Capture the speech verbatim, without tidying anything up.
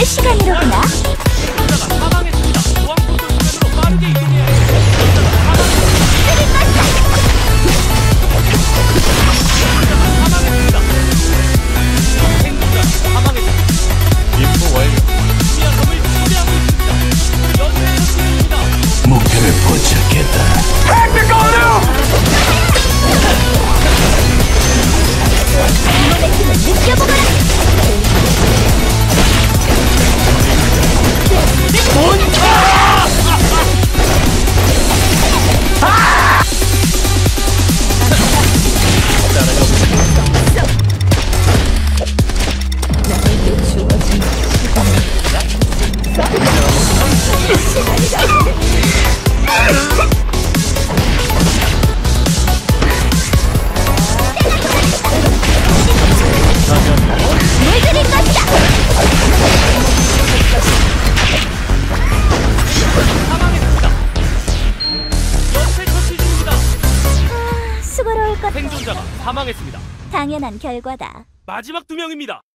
시간이로구나. 생존자가 사망했습니다. 보안 컨트롤 화면으로 빠르게 이동해야 해요. 사망했습니다. 생존자가 사망했습니다. 임무 완료. 미아섬을 초래하고 있습니다. 연쇄 처치 중입니다. 목표를 포착했다. 이번의 힘을 느껴보거라. 나에게 주어진 물들일 것이다. 사망했습니다. 연쇄 처치 중입니다. 아, 수고로울 것. 생존자가 사망했습니다. 당연한 결과다. 마지막 두 명입니다.